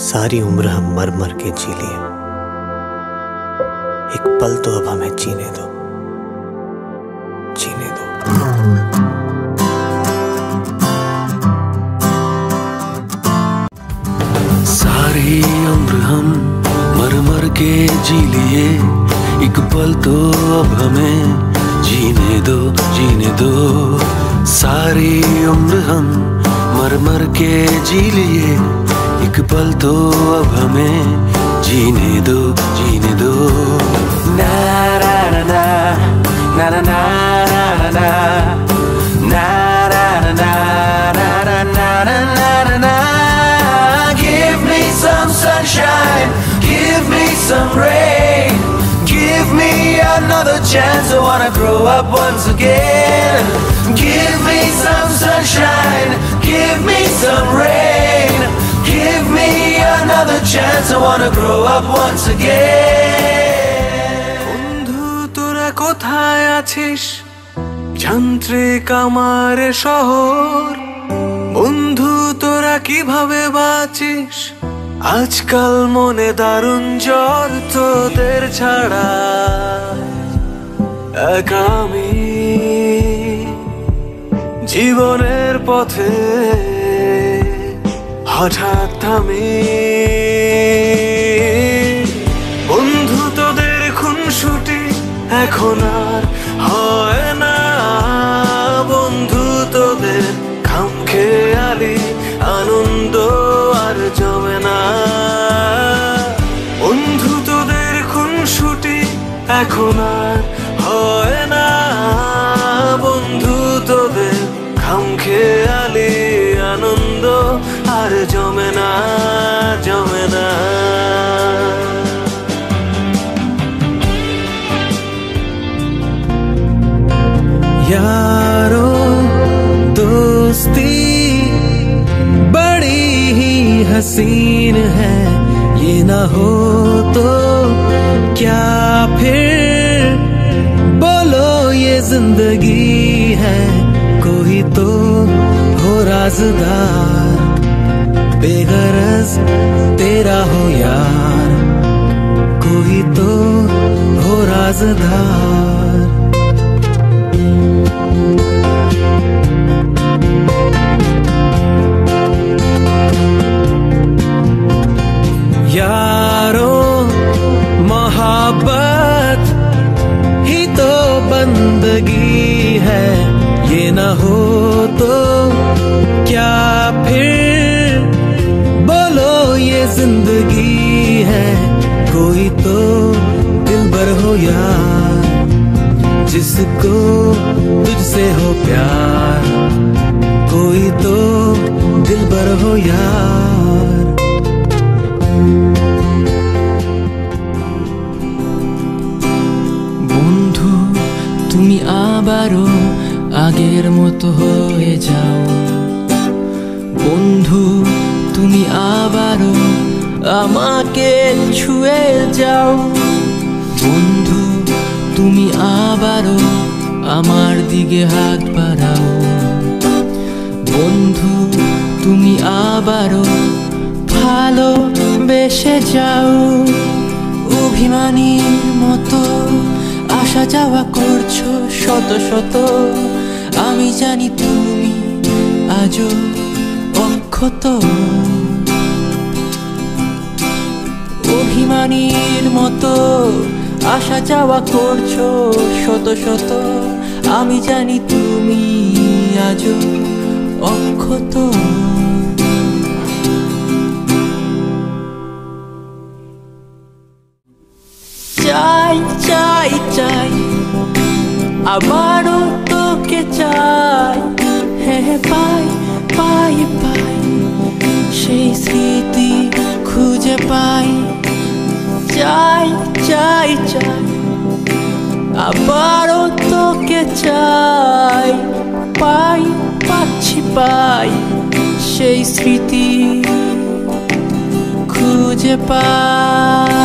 सारी उम्र हम मर मर के जी लिए, एक पल तो अब हमें जीने दो, जीने दो। सारी उम्र हम मर मर के जी लिए, एक पल तो अब हमें जीने दो, जीने दो। सारी उम्र हम मर मर के जी लिए, एक पल तो अब हमें जीने दो, जीने दो। ना ना ना ना ना ना ना ना ना ना ना ना ना ना। Give me some sunshine, give me some rain, give me another chance. I wanna grow up once again. Give me some sunshine, give me some rain, give me another chance. I wanna grow up once again. বন্ধু তোরা কোথায় আছিস, যান্ত্রিক আমার শহর। বন্ধু তোরা কিভাবে বাঁচিস, আজকাল মনে দারুণ জ্বর। তোদের ছাড়া একা আমি জীবনের পথে হঠাৎ থামি। বন্ধু তোদের খুনসুটি এখন আর হয় না, বন্ধু তোদের খামখেয়ালি আনন্দ আর জমে না। বন্ধু তোদের খুনসুটি এখন আর হয় না, বন্ধু তোদের খামখেয়ালি আনন্দ আর জমে না, জমে না। यारो दोस्ती बड़ी ही हसीन है, ये ना हो तो क्या फिर बोलो ये जिंदगी है। कोई तो हो राज़दार, बेगरज तेरा हो यार, कोई तो हो राज़दार। यारो मोहब्बत ही तो बंदगी है, ये न हो तो क्या फिर बोलो ये जिंदगी है। कोई तो दिलबर हो यार, जिसको तुझसे हो प्यार, कोई तो दिलबर हो यार। বন্ধু তুমি আবারও আগের মতো হয়ে যাও, বন্ধু তুমি আবারও আমাকে ছুঁয়ে যাও, বন্ধু তুমি আবারও আমার দিকে হাত বাড়াও, বন্ধু তুমি আবারও ভালোবেসে যাও। অভিমানীর মতো আসা যাওয়া করছো শত শত, আমি জানি তুমি আজও অক্ষত। অভিমানীর মতো আসা যাওয়া করছো শত শত, আমি জানি তুমি আজও অক্ষত। চাই চাই চাই আবারও তোকে চাই, হ্যাঁ পাই পাই পাই সেই স্মৃতি খুঁজে পাই। চাই চাই চাই আবারও তোকে চাই, পাই পাচ্ছি পাই সেই স্মৃতি খুঁজে পাই।